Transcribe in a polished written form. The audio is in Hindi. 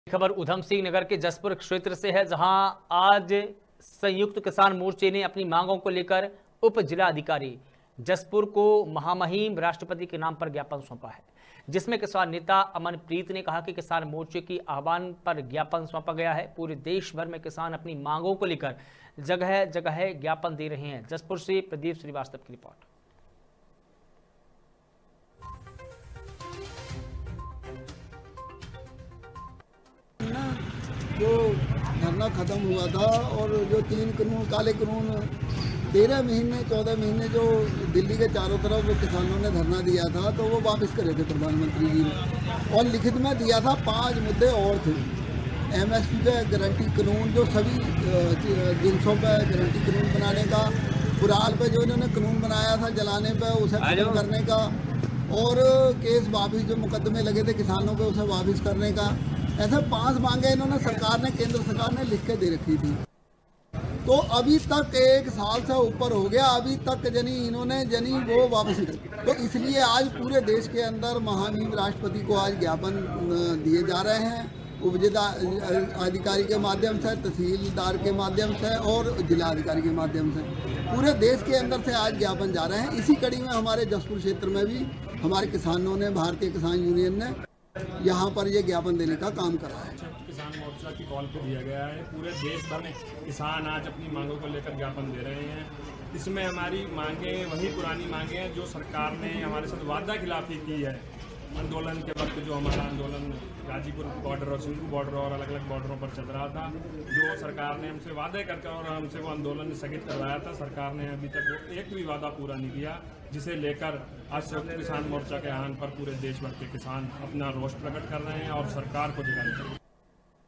खबर उधम सिंह नगर के जसपुर क्षेत्र से है, जहां आज संयुक्त किसान मोर्चे ने अपनी मांगों को लेकर उप जिलाधिकारी जसपुर को महामहिम राष्ट्रपति के नाम पर ज्ञापन सौंपा है, जिसमें किसान नेता अमनप्रीत ने कहा कि किसान मोर्चे की आह्वान पर ज्ञापन सौंपा गया है। पूरे देश भर में किसान अपनी मांगों को लेकर जगह जगह ज्ञापन दे रहे हैं। जसपुर से प्रदीप श्रीवास्तव की रिपोर्ट। जो धरना खत्म हुआ था और जो 3 कानून काले कानून 13 महीने 14 महीने जो दिल्ली के चारों तरफ किसानों ने धरना दिया था, तो वो वापस करे थे प्रधानमंत्री जी ने, और लिखित में दिया था 5 मुद्दे और थे। MSP पे गारंटी कानून, जो सभी जिनसों पे गारंटी कानून बनाने का, कुराल पे जो इन्होंने कानून बनाया था जलाने पे उसे खत्म करने का, और केस वापिस जो मुकदमे लगे थे किसानों पे उसे वापिस करने का। ऐसे 5 मांगे इन्होंने सरकार ने, केंद्र सरकार ने लिख के दे रखी थी। तो अभी तक 1 साल से ऊपर हो गया, अभी तक इन्होंने वो वापस नहीं। तो इसलिए आज पूरे देश के अंदर महामहिम राष्ट्रपति को आज ज्ञापन दिए जा रहे हैं, उपजिलाधिकारी के माध्यम से, तहसीलदार के माध्यम से और जिलाधिकारी के माध्यम से पूरे देश के अंदर से आज ज्ञापन जा रहे हैं। इसी कड़ी में हमारे जसपुर क्षेत्र में भी हमारे किसानों ने, भारतीय किसान यूनियन ने यहाँ पर ये ज्ञापन देने का काम करा है। किसान मोर्चा की कॉल पे दिया गया है। पूरे देश भर में किसान आज अपनी मांगों को लेकर ज्ञापन दे रहे हैं। इसमें हमारी मांगें वही पुरानी मांगें हैं जो सरकार ने हमारे साथ वादा खिलाफी की है। आंदोलन के वक्त जो हमारा आंदोलन गाजीपुर बॉर्डर और सिंधु बॉर्डर और अलग अलग बॉर्डरों पर चल रहा था, जो सरकार ने हमसे वादे करके और हमसे वो आंदोलन स्थगित करवाया था, सरकार ने अभी तक वो एक भी वादा पूरा नहीं किया, जिसे लेकर आज संयुक्त किसान मोर्चा के आह्वान पर पूरे देश भर के किसान अपना रोष प्रकट कर रहे हैं और सरकार को जगाने